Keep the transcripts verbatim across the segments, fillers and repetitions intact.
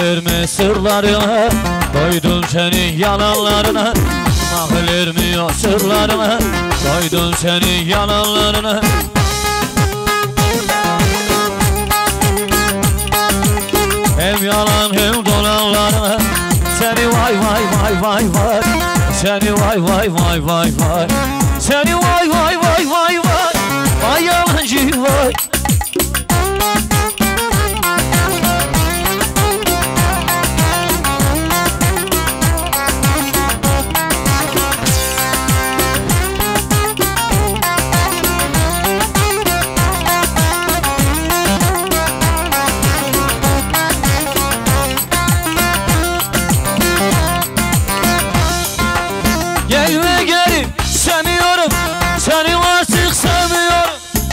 verme sırlarına, koydum senin yalanlarına. Mahal vermiyor sırlarına, koydum senin yalanlarına. Hem yalan hem dolanlarına. Seni vay vay vay vay vay, seni vay vay vay vay vay, seni vay vay vay vay vay, vay yalancı vay. Gelme geri sevmiyorum, seni artık sevmiyorum.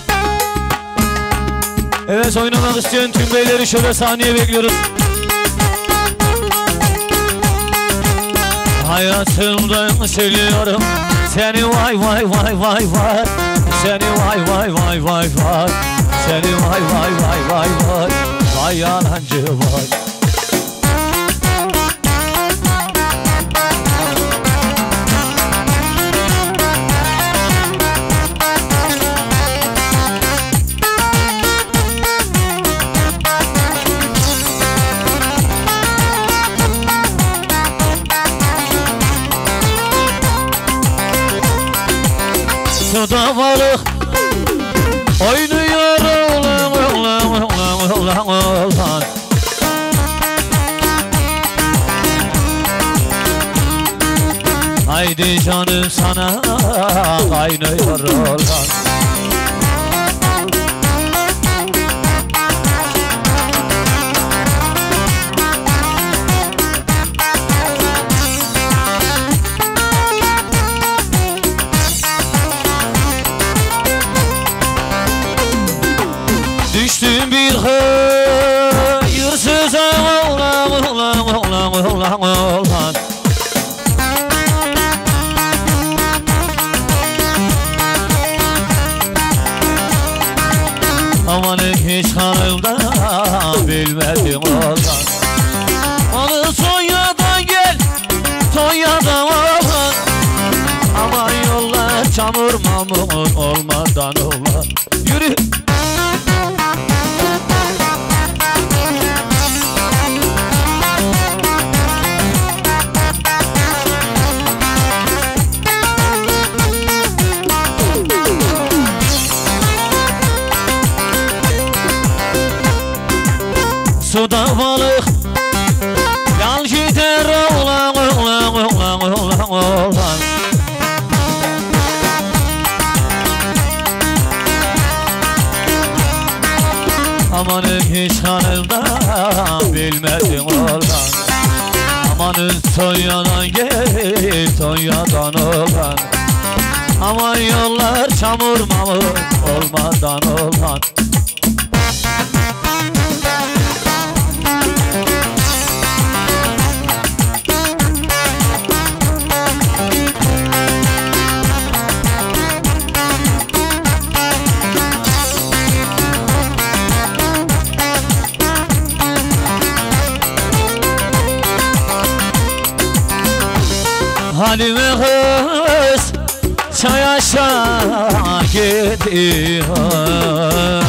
Evet, oynamak isteyen tüm beyleri şöyle sahneye bekliyoruz. Hayatımdan siliyorum seni vay vay vay vay vay, seni vay vay vay vay vay, seni vay vay vay vay vay, vay yalancı vay. Suda balık oynuyor ulan ulan ulan ulan ulan. Haydi canım sana kaynıyor ulan. Düştüm bir hayırsıza ulan ulan ulan ulan ulan. Aman hiç kanımda bilmedim ulan. Onu Sonya'dan gel, Sonya'dan ulan. Aman yollar çamur mamur olmadan ulan. Yürü. Suda balık yal gider ulan ulan ulan ulan ulan. Amanın hiç kanımda bilmedim ulan. Amanın Sonya'dan gel, Sonya'dan ulan. Aman yollar çamur mamur olmadan ulan. Halime kız çay aşağı gidiyor.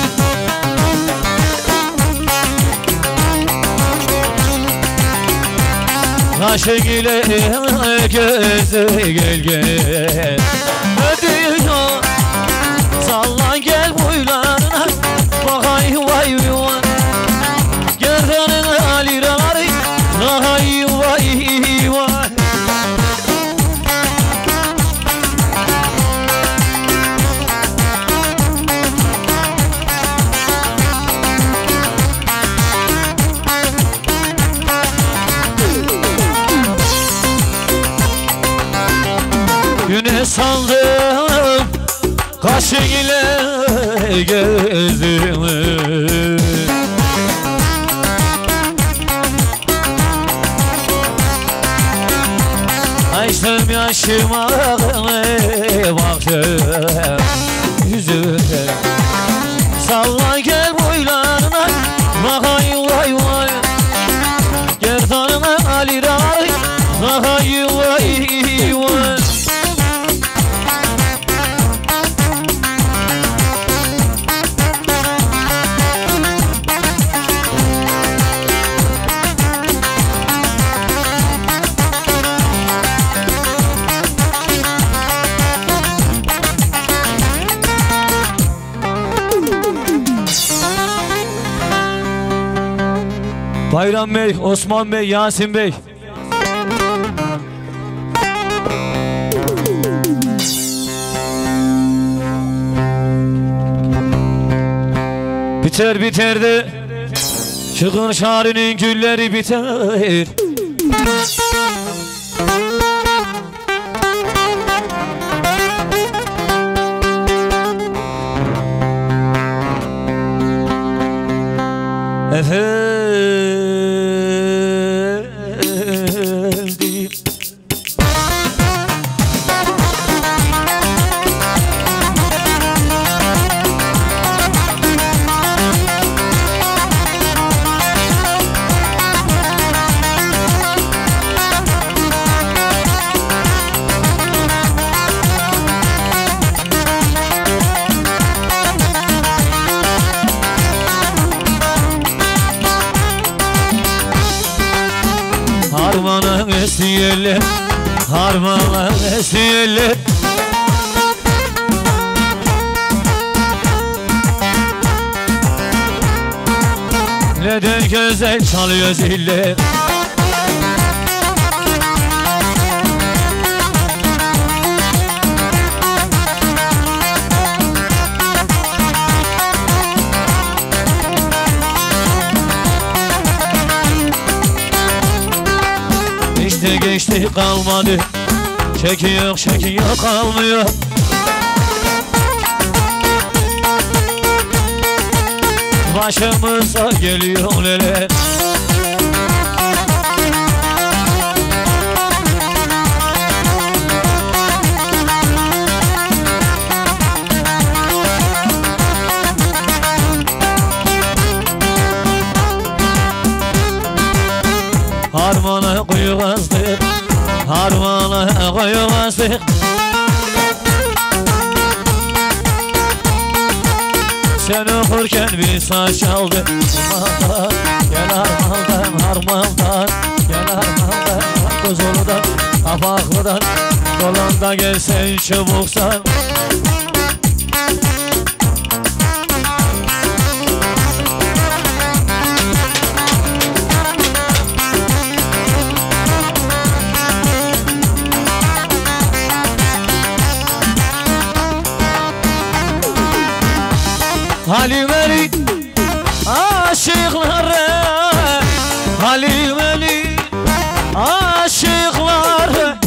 Kaşı ile gözü gel gel ödüyor. Sallan gel boylarına bakay vay vay. Gerdanın aliraları vay vay vay. Güne saldım kaşı ile gözümü. Açtım yaşıma baktım yüzüne. Salla gel boylarına bakay vay vay. Bayram Bey, Osman Bey, Yasin Bey. Biter biter de çıkın şarinin gülleri biter. Efendim harmanın esiyeler, harmanın esiyeler. Neden güzel çalıyor ziller? İşte geçti kalmadı, çekiyor çekiyor kalmıyor. Başımıza geliyor neler. Harmana koyuğazdık, harmana koyuğazdık. Sen okurken bir saç aldı. Harmandan, gel harmandan, harmandan, gel harmandan, Kuzulu'dan, Kapaklı'dan, Dolan'da gelsen çabuksan. Halimeli aşıkları, Halimeli aşıkları.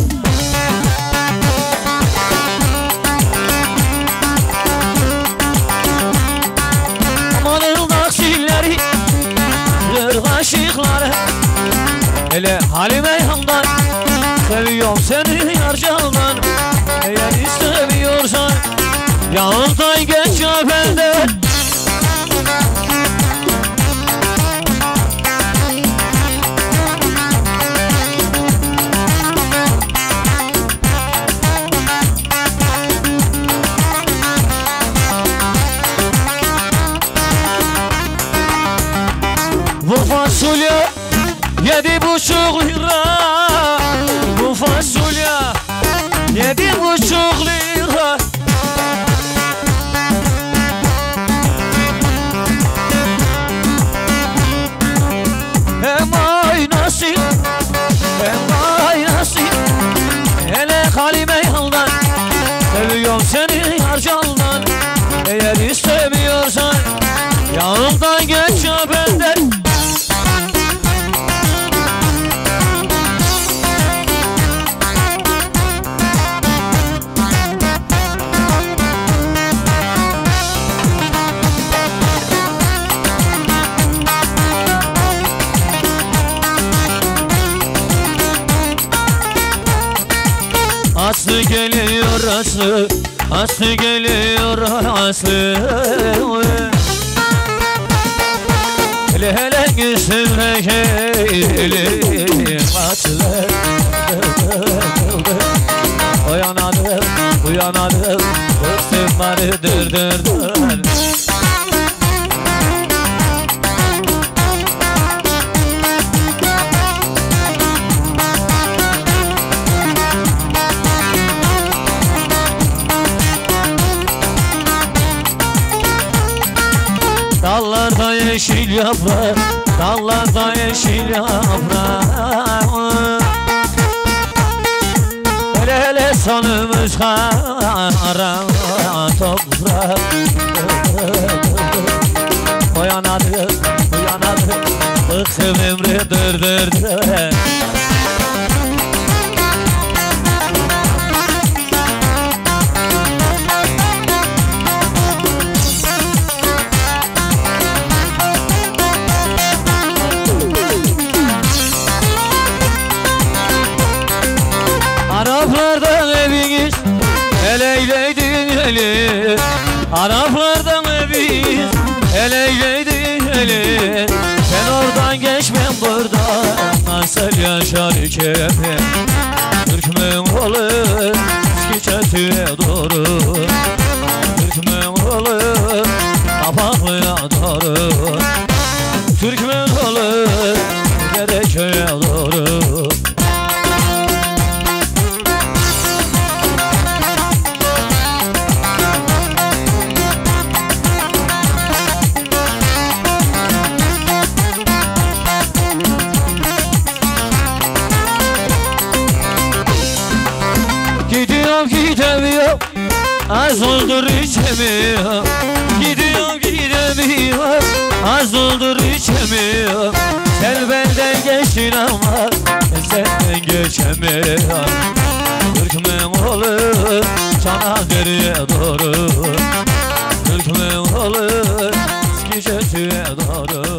Amanın taksilleri, kırk aşıkları. Hele Halime yandan, seviyorum seni yar candan. Eğer istemiyorsan yanımdan geç ya benden. Bu fasulye yedi buçuk lira, bu fasulye yedi buçuk lira. Hem aynası, hem aynası. Hele Halime yandan, seviyorum seni yar candan. Eğer istemiyorsan yanımdan geç ya benden. Aslı geliyor Aslı, Aslı geliyor Aslı. Hele hele gülsün hele Aslı. Uyanadım, uyanadım, bıktım bari dır dır dır. Dallarda yeşil yaprak, Dallarda yeşil yaprağı Hele hele sonumuz kara toprak Uyanadır, uyanadır Bıktım ömrü dır dır dır Araplardan eviniz eleyleydi eli Araplardan eviniz eleyleydi eli Ben oradan geçmem buradan nasıl yaşar ikimi Türkmen olur Skiçeti'ye doğru Türkmen olur Kapaklı'ya doğru Türkmen olur Gereköy'e doğru Gidiyorum gidemiyorum Az oldur içemiyorum Gidiyorum gidemiyorum Az oldur içemiyorum Sen benden geçtin ama Senden geçemiyorum Türkmen olur Çanakkale'ye doğru Türkmen olur Skiçeti'ye doğru